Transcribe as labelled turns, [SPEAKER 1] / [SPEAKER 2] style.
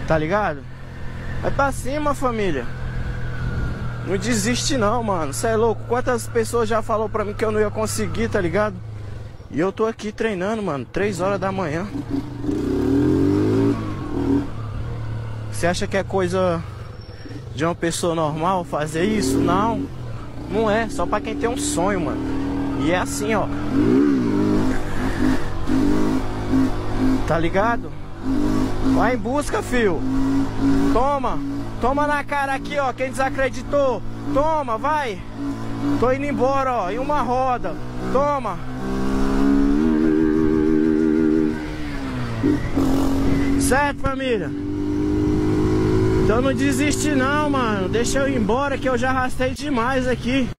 [SPEAKER 1] Tá ligado? Vai pra cima, família. Não desiste não, mano. Cê é louco. Quantas pessoas já falou pra mim que eu não ia conseguir, tá ligado? E eu tô aqui treinando, mano. 3 horas da manhã. Você acha que é coisa de uma pessoa normal fazer isso? Não. Não é. Só pra quem tem um sonho, mano. E é assim, ó. Tá ligado? Vai em busca, fio. Toma. Toma na cara aqui, ó. Quem desacreditou. Toma, vai. Tô indo embora, ó. Em uma roda. Toma. Certo, família? Então não desiste não, mano. Deixa eu ir embora que eu já arrastei demais aqui.